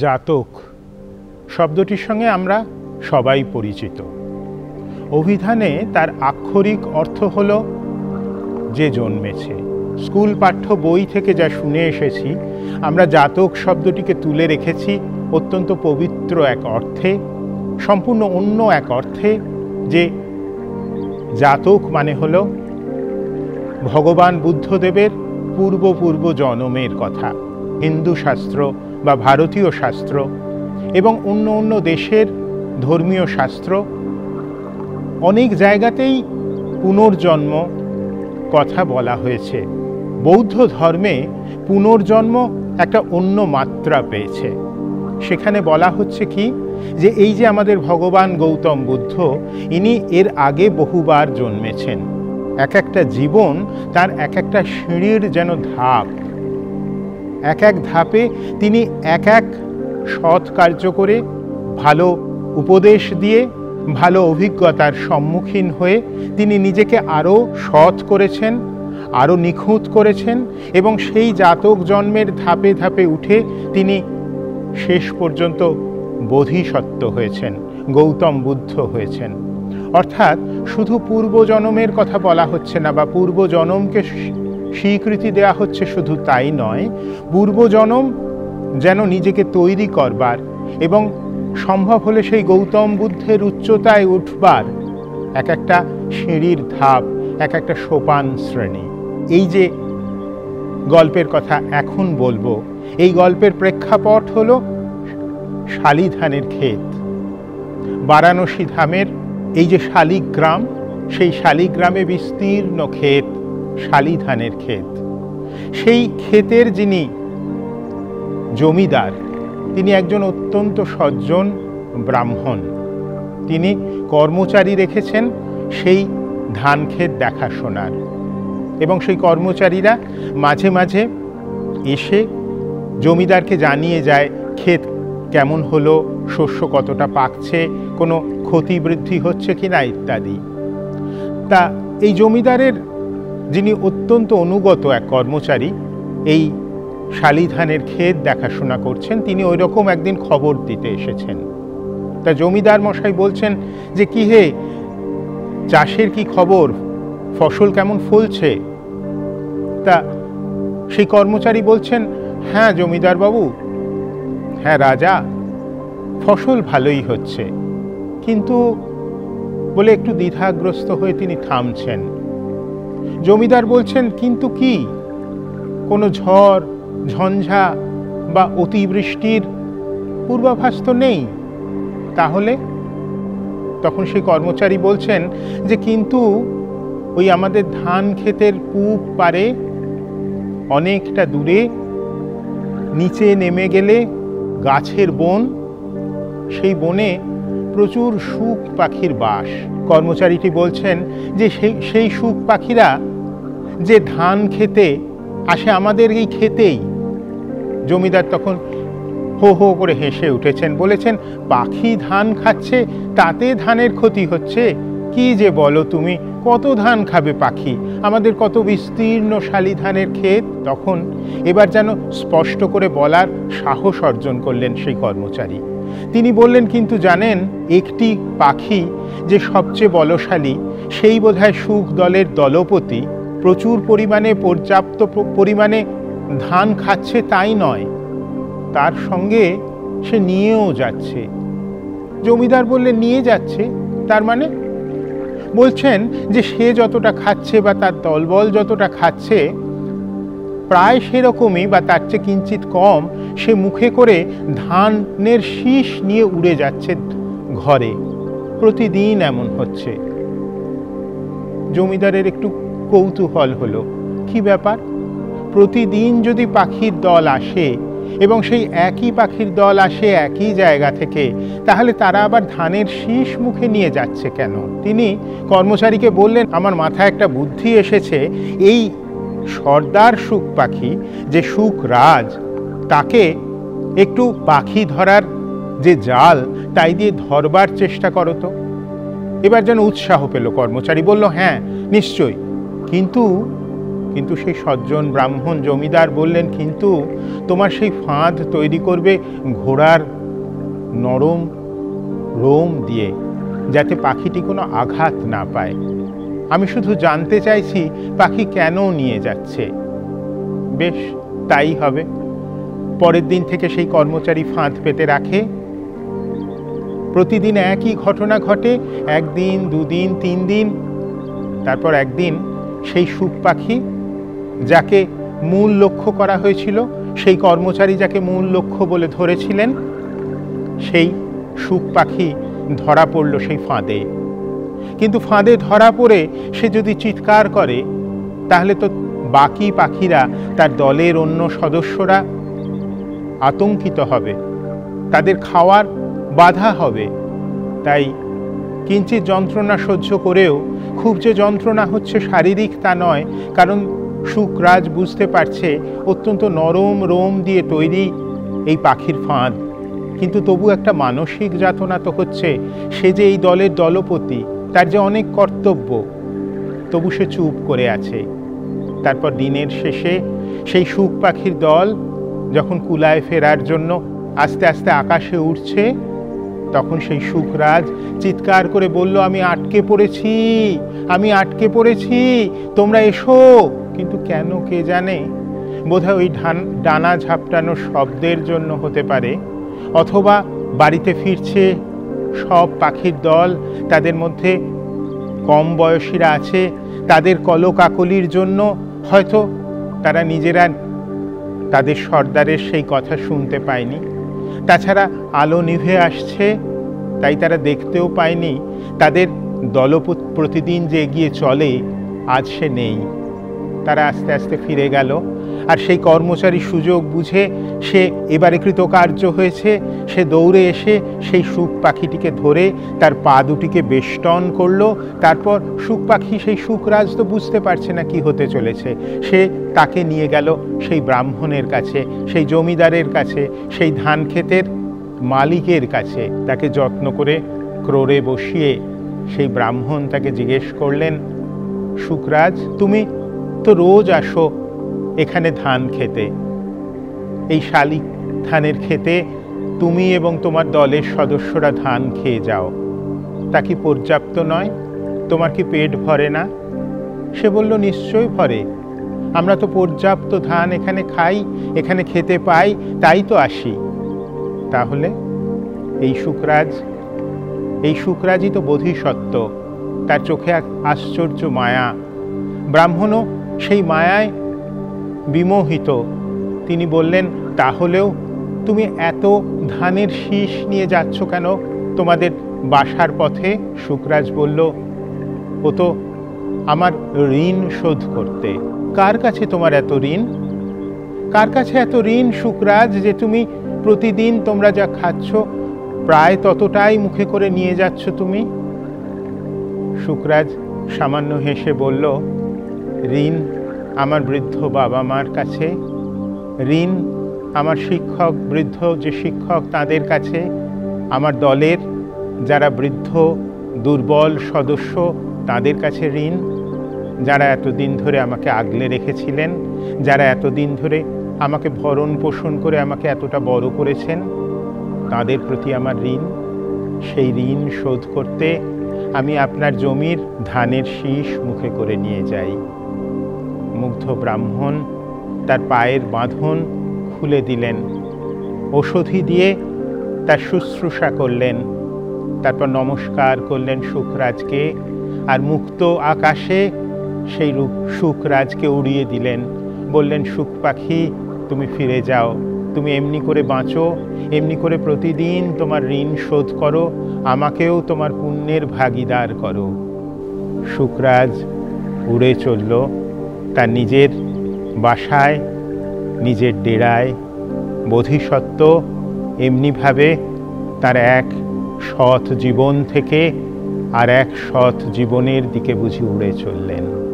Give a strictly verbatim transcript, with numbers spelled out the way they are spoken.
জাতক শব্দটির সঙ্গে আমরা সবাই পরিচিত। অভিধানে তার আক্ষরিক অর্থ হল যে জন্মেছে। স্কুল পাঠ্য বই থেকে যা শুনে এসেছি, আমরা জাতক শব্দটিকে তুলে রেখেছি অত্যন্ত পবিত্র এক অর্থে, সম্পূর্ণ অন্য এক অর্থে, যে জাতক মানে হল ভগবান বুদ্ধদেবের পূর্ব পূর্ব জন্মের কথা। হিন্দু শাস্ত্র বা ভারতীয় শাস্ত্র এবং অন্য অন্য দেশের ধর্মীয় শাস্ত্র অনেক জায়গাতেই পুনর্জন্ম কথা বলা হয়েছে। বৌদ্ধ ধর্মে পুনর্জন্ম একটা অন্য মাত্রা পেয়েছে। সেখানে বলা হচ্ছে কি, যে এই যে আমাদের ভগবান গৌতম বুদ্ধ, ইনি এর আগে বহুবার জন্মেছেন। এক একটা জীবন তার এক একটা সিঁড়ির যেন ধাপ, এক এক ধাপে তিনি এক এক সৎ কার্য করে, ভালো উপদেশ দিয়ে, ভালো অভিজ্ঞতার সম্মুখীন হয়ে তিনি নিজেকে আরও সৎ করেছেন, আরও নিখুঁত করেছেন, এবং সেই জাতক জন্মের ধাপে ধাপে উঠে তিনি শেষ পর্যন্ত বোধিসত্ত্ব হয়েছেন, গৌতম বুদ্ধ হয়েছেন। অর্থাৎ শুধু পূর্বজন্মের কথা বলা হচ্ছে না, বা পূর্বজন্মকে স্বীকৃতি দেওয়া হচ্ছে, শুধু তাই নয়, পূর্বজন্ম যেন নিজেকে তৈরি করবার এবং সম্ভব হলে সেই গৌতম বুদ্ধের উচ্চতায় উঠবার এক একটা সিঁড়ির ধাপ, এক একটা সোপান শ্রেণী। এই যে গল্পের কথা এখন বলবো, এই গল্পের প্রেক্ষাপট হল শালিধানের ক্ষেত। বারাণসী ধামের এই যে শালিগ্রাম, সেই শালিগ্রামে বিস্তীর্ণ ক্ষেত, শালিধানের ক্ষেত। সেই ক্ষেতের যিনি জমিদার, তিনি একজন অত্যন্ত সজ্জন ব্রাহ্মণ। তিনি কর্মচারী রেখেছেন সেই ধান ক্ষেত দেখাশোনার, এবং সেই কর্মচারীরা মাঝে মাঝে এসে জমিদারকে জানিয়ে যায় ক্ষেত কেমন হলো, শস্য কতটা পাকছে, কোনো ক্ষতি বৃদ্ধি হচ্ছে কিনা ইত্যাদি। তা এই জমিদারের যিনি অত্যন্ত অনুগত এক কর্মচারী, এই শালিধানের ক্ষেত দেখাশোনা করছেন, তিনি ওই রকম একদিন খবর দিতে এসেছেন। তা জমিদার মশাই বলছেন যে, কি হে, চাষের কি খবর, ফসল কেমন ফলছে? তা সেই কর্মচারী বলছেন, হ্যাঁ জমিদার বাবু, হ্যাঁ রাজা, ফসল ভালোই হচ্ছে। কিন্তু বলে একটু দ্বিধাগ্রস্ত হয়ে তিনি থামছেন। জমিদার বলছেন, কিন্তু কি? কোনো ঝড় ঝঞ্ঝা বা অতিবৃষ্টির পূর্বাভাস তো নেই। তাহলে? তখন সেই কর্মচারী বলছেন যে, কিন্তু ওই আমাদের ধান ক্ষেতের পূব পারে অনেকটা দূরে নিচে নেমে গেলে গাছের বন, সেই বনে প্রচুর শুক পাখির বাস। কর্মচারীটি বলছেন যে সেই সেই শুক পাখিরা যে ধান খেতে আসে আমাদের এই ক্ষেতেই। জমিদার তখন হো হো করে হেসে উঠেছেন, বলেছেন, পাখি ধান খাচ্ছে তাতে ধানের ক্ষতি হচ্ছে? কি যে বলো তুমি, কত ধান খাবে পাখি, আমাদের কত বিস্তীর্ণ শালিধানের ক্ষেত। তখন এবার যেন স্পষ্ট করে বলার সাহস অর্জন করলেন সেই কর্মচারী। তিনি বললেন, কিন্তু জানেন, একটি পাখি যে সবচেয়ে বলশালী, সেই বোধহয় শুক দলের দলপতি, প্রচুর পরিমাণে পর্যাপ্ত পরিমাণে ধান খাচ্ছে তাই নয়, তার সঙ্গে সে নিয়েও যাচ্ছে। জমিদার বললেন, নিয়ে যাচ্ছে তার মানে? বলছেন যে সে যতটা খাচ্ছে বা তার দলবল যতটা খাচ্ছে, প্রায় সেরকমই বা তার চেয়ে কিঞ্চিত কম সে মুখে করে ধানের শীষ নিয়ে উড়ে যাচ্ছে ঘরে। প্রতিদিন এমন হচ্ছে। জমিদারের একটু কৌতূহল হলো, কি ব্যাপার? প্রতিদিন যদি পাখির দল আসে এবং সেই একই পাখির দল আসে একই জায়গা থেকে, তাহলে তারা আবার ধানের শীষ মুখে নিয়ে যাচ্ছে কেন? তিনি কর্মচারীকে বললেন, আমার মাথায় একটা বুদ্ধি এসেছে। এই সর্দার শুক পাখি, যে শুক রাজ, তাকে একটু পাখি ধরার যে জাল, তাই দিয়ে ধরবার চেষ্টা করো তো। এবার যেন উৎসাহ পেল কর্মচারী, বলল, হ্যাঁ নিশ্চয়ই, কিন্তু কিন্তু সেই সজ্জন ব্রাহ্মণ জমিদার বললেন, কিন্তু তোমার সেই ফাঁদ তৈরি করবে ঘোড়ার নরম রোম দিয়ে, যাতে পাখিটি কোনো আঘাত না পায়। আমি শুধু জানতে চাইছি পাখি কেন নিয়ে যাচ্ছে। বেশ, তাই হবে। পরের দিন থেকে সেই কর্মচারী ফাঁদ পেতে রাখে। প্রতিদিন একই ঘটনা ঘটে, একদিন, দুদিন, তিন দিন। তারপর একদিন সেই সুখ পাখি, যাকে মূল লক্ষ্য করা হয়েছিল, সেই কর্মচারী যাকে মূল লক্ষ্য বলে ধরেছিলেন, সেই সুখ পাখি ধরা পড়ল সেই ফাঁদে। কিন্তু ফাঁদে ধরা পড়ে সে যদি চিৎকার করে, তাহলে তো বাকি পাখিরা, তার দলের অন্য সদস্যরা আতঙ্কিত হবে, তাদের খাওয়ার বাধা হবে। তাই কিঞ্চিৎ যন্ত্রণা সহ্য করেও খুব যে যন্ত্রণা হচ্ছে শারীরিক তা নয়, কারণ শুকরাজ বুঝতে পারছে অত্যন্ত নরম রোম দিয়ে তৈরি এই পাখির ফাঁদ। কিন্তু তবু একটা মানসিক যাতনা তো হচ্ছে। সে যে এই দলের দলপতি, তার যে অনেক কর্তব্য, তবু সে চুপ করে আছে। তারপর দিনের শেষে সেই সুখ পাখির দল যখন কুলায় ফেরার জন্য আস্তে আস্তে আকাশে উঠছে, তখন সেই সুখরাজ চিৎকার করে বলল, আমি আটকে পড়েছি, আমি আটকে পড়েছি, তোমরা এসো। কিন্তু কেন কে জানে, বোধহয় ওই ডানা ঝাপটানোর শব্দের জন্য হতে পারে, অথবা বাড়িতে ফিরছে সব পাখির দল, তাদের মধ্যে কম বয়সীরা আছে, তাদের কলকাকলির জন্য হয়তো তারা নিজেরা তাদের সর্দারের সেই কথা শুনতে পায়নি। তাছাড়া আলো নিভে আসছে, তাই তারা দেখতেও পায়নি তাদের দলপত প্রতিদিন যে এগিয়ে চলে, আজ সে নেই। তারা আস্তে আস্তে ফিরে গেল। আর সেই কর্মচারী সুযোগ বুঝে সে এবারে কৃতকার্য হয়েছে। সে দৌড়ে এসে সেই সুখ পাখিটিকে ধরে তার পা দুটিকে বেষ্টন করলো। তারপর সুখ পাখি, সেই সুখরাজ তো বুঝতে পারছে না কি হতে চলেছে, সে তাকে নিয়ে গেল সেই ব্রাহ্মণের কাছে, সেই জমিদারের কাছে, সেই ধান ক্ষেতের মালিকের কাছে। তাকে যত্ন করে ক্রোড়ে বসিয়ে সেই ব্রাহ্মণ তাকে জিজ্ঞেস করলেন, সুখরাজ, তুমি তো রোজ আসো এখানে ধান খেতে, এই শালিক ধানের খেতে তুমি এবং তোমার দলের সদস্যরা ধান খেয়ে যাও, তা কি পর্যাপ্ত নয়? তোমার কি পেট ভরে না? সে বলল, নিশ্চয়ই ভরে, আমরা তো পর্যাপ্ত ধান এখানে খাই, এখানে খেতে পাই, তাই তো আসি। তাহলে এই সুখরাজ, এই সুখরাজই তো বোধিসত্ত্ব, তার চোখে এক আশ্চর্য মায়া। ব্রাহ্মণও সেই মায়ায় বিমোহিত। তিনি বললেন, তাহলেও তুমি এত ধানের শীষ নিয়ে যাচ্ছ কেন তোমাদের বাসার পথে? সুখরাজ বলল, ও তো আমার ঋণ শোধ করতে। কার কাছে তোমার এত ঋণ? কার কাছে এত ঋণ সুখরাজ, যে তুমি প্রতিদিন তোমরা যা খাচ্ছ প্রায় ততটাই মুখে করে নিয়ে যাচ্ছ তুমি? সুখরাজ সামান্য হেসে বলল, ঋণ আমার বৃদ্ধ বাবা মার কাছে, ঋণ আমার শিক্ষক, বৃদ্ধ যে শিক্ষক তাদের কাছে, আমার দলের যারা বৃদ্ধ দুর্বল সদস্য তাদের কাছে ঋণ, যারা এতদিন ধরে আমাকে আগলে রেখেছিলেন, যারা এতদিন ধরে আমাকে ভরণ পোষণ করে আমাকে এতটা বড় করেছেন, তাদের প্রতি আমার ঋণ। সেই ঋণ শোধ করতে আমি আপনার জমির ধানের শীষ মুখে করে নিয়ে যাই। মুগ্ধ ব্রাহ্মণ তার পায়ের বাঁধন খুলে দিলেন, ঔষধি দিয়ে তার শুশ্রূষা করলেন, তারপর নমস্কার করলেন সুখরাজকে, আর মুক্ত আকাশে সেই সুখরাজকে উড়িয়ে দিলেন। বললেন, সুখ পাখি, তুমি ফিরে যাও, তুমি এমনি করে বাঁচো, এমনি করে প্রতিদিন তোমার ঋণ শোধ করো, আমাকেও তোমার পুণ্যের ভাগীদার করো। সুখরাজ উড়ে চলল তার নিজের বাসায়, নিজের ডেরায়। বোধিসত্ত্ব এমনিভাবে তার এক সৎ জীবন থেকে আর এক সৎ জীবনের দিকে বুঝি উড়ে চললেন।